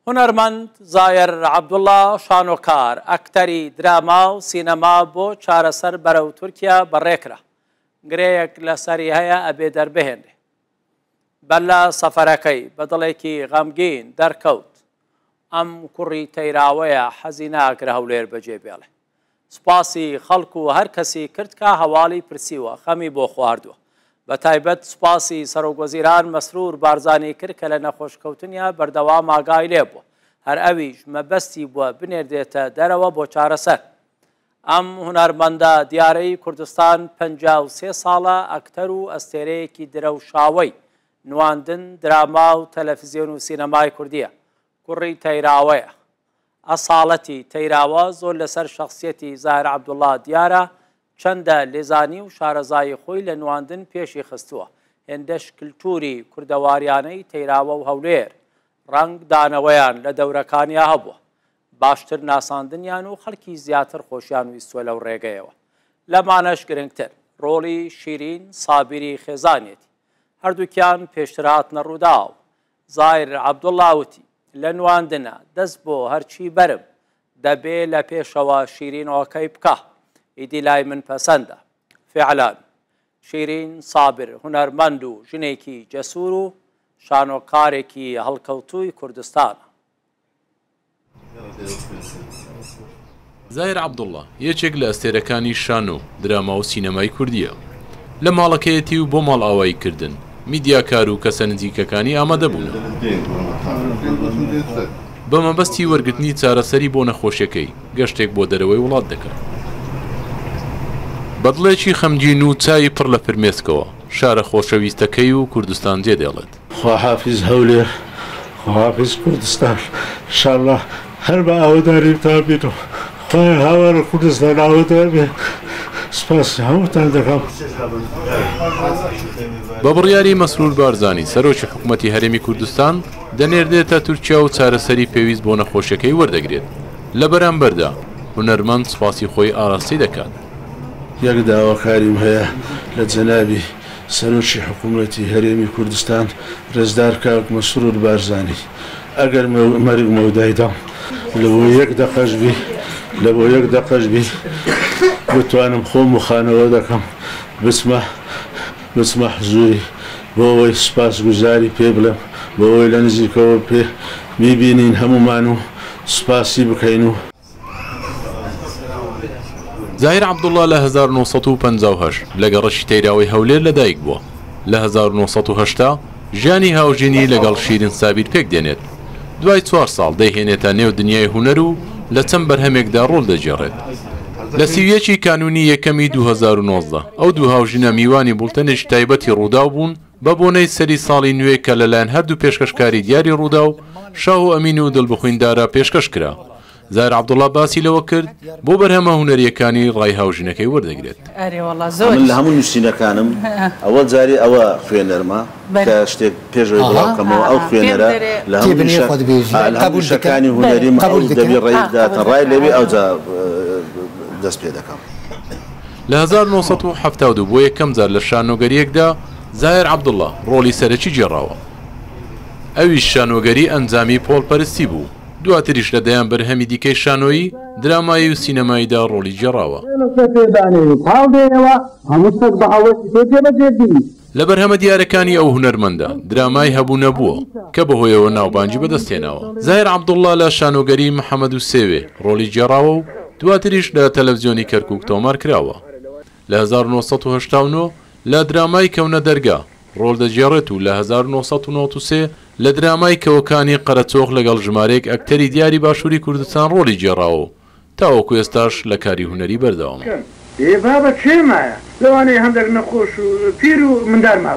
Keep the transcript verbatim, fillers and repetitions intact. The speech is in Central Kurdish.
هونەرمەند زایر عەبدوڵڵا شانۆکار ئەکتەری دراما و سینەما بۆ چارەسەر بەرەو تورکیا بەڕێکرا. گرەیەک لەسەری هەیە ئەبێ دەربهێنێ. بەلە سەفەرەکەی بە دڵێکی غەمگین دەرکەوت. ئەم کوڕی تەیراوەیە حەزی ناکرا هەولێر بەجێ بێڵێ. سوپاسی خەڵک و هەر کەسی کرد کە هەواڵی پرسیوە خەمی بۆ خواردووە. بە تایبەت سوپاسی سەرۆکوەزیران مەسرور بارزانی کرد کە لە نەخۆشکەوتنیا بەردەوام ئاگای لێ بووە. هەر ئەویش مەبەستی بووە بنێردێتە دەرەوە بۆ چارەسەر. ئەم هونەرمەندە دیارەی کوردستان پەنجا و سێ ساڵە ئەکتەر و ئەستێرەیەکی درەوشاوەی نواندن، دراما و تەلەڤیزیۆن و سینەمای کوردیە. کوڕی تەیراوەیە. ئەساڵەتی تەیراوە زۆر لەسەر شەخسیەتی زاهیر عەبدوڵڵا دیارە. چەندە لێزانی و شارەزای خۆی لە نواندن پێشی خستووە. هێندەش کللتوری کوردەواریانەی تەیراوە و هەولێر ڕەنگ دانەوەیان لە دەورەکانیا هەبووە. باشتر ناساندنیان و خەڵکی زیاتر خۆشیان ویستووە لەو ڕێگەیەوە. لەمانەش گرنگتر ڕۆڵی شیرین سابیری خێزانێتی. هەردووکیان پێشتر هاتنە ڕووداو. زاهیر عەبدوڵڵا وتی لە نواندنە دەست بۆ هەرچی بەرم دەبێ لە پێشەوە شیرینەوەکەی بکە. ئیدی لای من پەسەندە. فعلان شیرین سابر هونەرمەند و ژنێکی جەسوور و شانۆکارێکی هەڵکەوتووی کوردستانە. زاهیر عەبدوڵڵا یەکێک لە ئەستێرەکانی شانۆ دراما و سینەمای کوردیە. لە ماڵەکەیەتی و بۆ ماڵ ئاوایی کردن میدیاکار و کەسە نزیکەکانی ئامادە بوون. بە مەبەستی وەرگرتنی چارەسەری بۆ نەخۆشیەکەی گەشتێک بۆ دەرەوەی وڵات دەکات. بەدڵێکی خەمگین و چای پڕ لە فرمێسکەوە شارە خۆشەویستەکەی و کوردستان جێ دێڵێت. خواحافیز هەولێر، خواحافیز کوردستان، ئینشاڵڵا هەر بە ئاوەداری تا بێت و خۆی هاوارە کوردستان ئاوەدار بێ. سپاسی هەمووتان دەکەم. بە بڕیاری مەسرور بارزانی سەرۆکی حکوومەتی هەرێمی کوردستان دەنێردێتە تورکیا و چارەسەری پێویست بۆ نەخۆشیەکەی وەردەگرێت. لە بەرامبەردا هونەرمەند سوپاسی خۆی ئاراستی دەکات. یەک داواکاریم هەیە لە جەنابی سەرۆکی حکوومەتی هەرێمی کوردستان ڕێزدار کاک مەسرور بارزانی ئەگەر مەرگ مەودایدام لە بۆ یەک دەقەش بی لە بۆ یەک دەقەش بی بتوانم خۆم و خانەوە دەکەم بچمە بچمە حزوری بۆ ئەوەی سوپاس گوزاری پێ بڵێم بۆ ئەوەی لە نزیکەوە پێ بیبینین هەمومان و سوپاسی بکەین و زاهیر عەبدوڵڵا لە هەزار و نۆ سەد و پەنجا و هەشت لە گەڕەشی تەیراوەی هەولێر لەدایک بووە. لە هەزار و نۆ سەد و هەشتا ژیانی هاوژینی لەگەڵ شیرین سابیر پێک دێنێت. دوای چوار ساڵ دەیهێنێتە نێو دنیای هونەر و لە چەند بەرهەمێکدا ڕۆڵ دەجێڕێت. لە سیویەکی کانونی یەکەمی دوو هەزار و نۆزدە ئەو دوو هاوژینە میوانی بولتەنێکی تایبەتی ڕووداو بوون بە بۆنەی سەری ساڵی نوێ کە لەلایەن هەردوو پێشکەشکاری دیاری ڕوودا و شاو و ئەمین و دڵبخوێندارە پێشکەش کرا. زاهیر عەبدوڵڵا باسی لەوە کرد بۆ بەرهەمە هونەریەکانی ڕای هاوژینەکەی وەردەگرێت. من لە هەموو نووسینەکانم ئەوە جاری ئەوە خوێنەرمە کە شتێک پێشەوەی بڵاوکەمەوە ئەو خوێنەرە لە هەموو شەکانی هونەریم دەبی ڕێیداتە ڕای لەوێ ئەوجا دەست پێ دەکەم. لە هەزار و نۆ سەد و حەفتا و دوو بۆ یەکەم جار لە شانۆگەریەکدا زاهیر عەبدوڵڵا ڕۆڵی سەرەکی جێڕاوە. ئەویش شانۆگەری ئەنجامی پۆڵپەرستی بوو. دواتریش لە دەیان بەرهەمی دیکەی شانۆیی درامایی و سینەماییدا ڕۆڵی جێڕاوە. لە بەرهەمە دیارەکانی ئەو هونەرمەندە درامای هەبوو نەبووە کە بەهۆیەوە ناوبانجی بەدەستێناوە. زاهیر عەبدوڵڵا لە شانۆگەری محەممەد و سێوێ ڕۆڵی جێڕاوە و دواتریش لە تەلەڤیزیۆنی کەرکووک تۆمار کراوە. لە هەزار و نۆ سەد و هەشتا و نۆ لە درامای کەونە دەرگا ڕۆڵ دەجێڕێت و لە هەزار و نۆ سەد و نۆ و سێ لە درامای کەوەکانی قەرەچۆخ لەگەڵ ژمارەیەک ئەکتەری دیاری باشووری کوردستان ڕۆڵی جێڕاوە تاوەکو ئێستاش لە کاری هونەری بەردەوامە. ئێ بابە چێمایە لەوانەیە هەندێک نەخۆش و پیر و مندار ماوە.